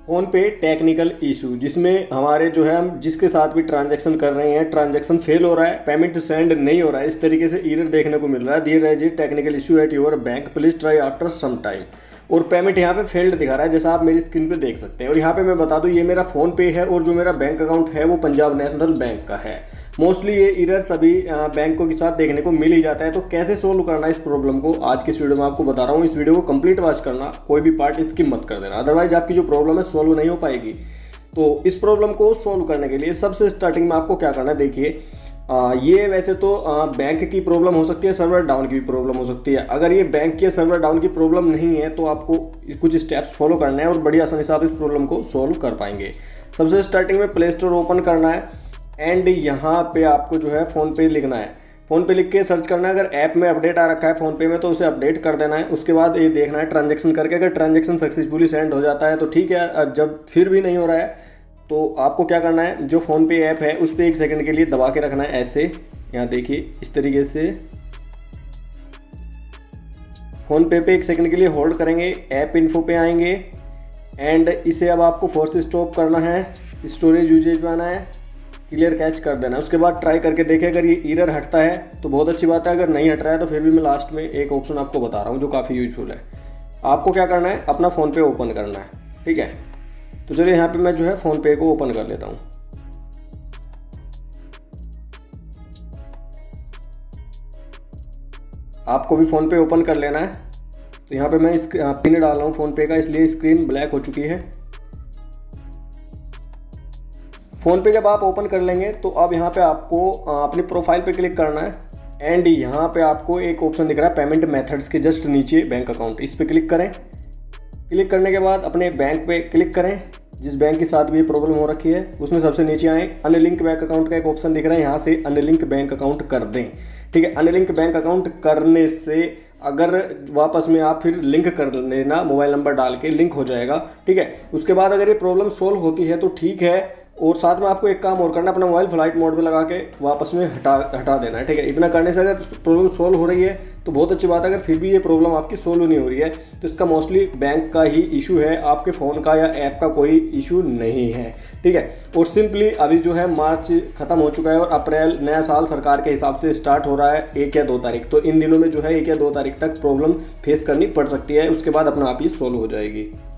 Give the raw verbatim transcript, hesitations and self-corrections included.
Phone पे technical issue, जिसमें हमारे जो है हम जिसके साथ भी ट्रांजैक्शन कर रहे हैं, ट्रांजैक्शन फेल हो रहा है, पेमेंट सेंड नहीं हो रहा है, इस तरीके से एरर देखने को मिल रहा है। There is a technical issue at your bank, please try after some time. और पेमेंट यहाँ पे फेल्ड दिखा रहा है, जैसा आप मेरी स्क्रीन पे देख सकते हैं। और यहाँ पे मैं बता दूँ, ये मेरा फ़ोन पे है और जो मेरा बैंक अकाउंट है वो पंजाब नेशनल बैंक का है। मोस्टली ये एरर सभी बैंकों के साथ देखने को मिल ही जाता है। तो कैसे सोल्व करना है इस प्रॉब्लम को, आज की इस वीडियो में आपको बता रहा हूँ। इस वीडियो को कंप्लीट वॉच करना, कोई भी पार्ट स्किप मत कर देना, अदरवाइज आपकी जो प्रॉब्लम है सोल्व नहीं हो पाएगी। तो इस प्रॉब्लम को सोल्व करने के लिए सबसे स्टार्टिंग में आपको क्या करना है, देखिए आ, ये वैसे तो आ, बैंक की प्रॉब्लम हो सकती है, सर्वर डाउन की भी प्रॉब्लम हो सकती है। अगर ये बैंक की सर्वर डाउन की प्रॉब्लम नहीं है तो आपको कुछ स्टेप्स फॉलो करना है और बड़ी आसानी से आप इस प्रॉब्लम को सोल्व कर पाएंगे। सबसे स्टार्टिंग में प्ले स्टोर ओपन करना है एंड यहाँ पे आपको जो है फ़ोन पे लिखना है। फ़ोन पे लिख के सर्च करना है। अगर ऐप में अपडेट आ रखा है फ़ोन पे में तो उसे अपडेट कर देना है। उसके बाद ये देखना है ट्रांजैक्शन करके, अगर ट्रांजैक्शन सक्सेसफुली सेंड हो जाता है तो ठीक है। जब फिर भी नहीं हो रहा है तो आपको क्या करना है, जो फ़ोन पे ऐप है उस पर एक सेकंड के लिए दबा के रखना है ऐसे। यहाँ देखिए इस तरीके से फ़ोन पे पे एक सेकंड के लिए होल्ड करेंगे, ऐप इन्फो पे आएंगे एंड इसे अब आपको फोर्स स्टॉप करना है, स्टोरेज यूजेज बनाना है, क्लियर कैच कर देना है। उसके बाद ट्राई करके देखें, अगर ये एरर हटता है तो बहुत अच्छी बात है, अगर नहीं हट रहा है तो फिर भी मैं लास्ट में एक ऑप्शन आपको बता रहा हूँ जो काफ़ी यूजफुल है। आपको क्या करना है, अपना फ़ोन पे ओपन करना है, ठीक है। तो चलिए यहाँ पे मैं जो है फ़ोन पे को ओपन कर लेता हूँ। आपको भी फ़ोन पे ओपन कर लेना है। तो यहाँ पे मैं इस पिन डाल रहा हूँ फ़ोन पे का, इसलिए स्क्रीन ब्लैक हो चुकी है। फ़ोन पे जब आप ओपन कर लेंगे तो अब यहाँ पे आपको अपनी प्रोफाइल पे क्लिक करना है एंड यहाँ पे आपको एक ऑप्शन दिख रहा है पेमेंट मेथड्स के जस्ट नीचे बैंक अकाउंट, इस पर क्लिक करें। क्लिक करने के बाद अपने बैंक पे क्लिक करें, जिस बैंक के साथ भी ये प्रॉब्लम हो रखी है उसमें सबसे नीचे आए, अनलिंक बैंक अकाउंट का एक ऑप्शन दिख रहा है, यहाँ से अनलिंक बैंक अकाउंट कर दें, ठीक है। अनलिंक बैंक अकाउंट करने से अगर वापस में आप फिर लिंक कर लेना, मोबाइल नंबर डाल के लिंक हो जाएगा, ठीक है। उसके बाद अगर ये प्रॉब्लम सोल्व होती है तो ठीक है। और साथ में आपको एक काम और करना, अपना मोबाइल फ्लाइट मोड पे लगा के वापस में हटा हटा देना है, ठीक है। इतना करने से अगर प्रॉब्लम सोल्व हो रही है तो बहुत अच्छी बात है। अगर फिर भी ये प्रॉब्लम आपकी सोल्व नहीं हो रही है तो इसका मोस्टली बैंक का ही इशू है, आपके फ़ोन का या ऐप का कोई इशू नहीं है, ठीक है। और सिंपली अभी जो है मार्च खत्म हो चुका है और अप्रैल नया साल सरकार के हिसाब से स्टार्ट हो रहा है एक या दो तारीख। तो इन दिनों में जो है एक या दो तारीख तक प्रॉब्लम फेस करनी पड़ सकती है, उसके बाद अपना आप ही सोल्व हो जाएगी।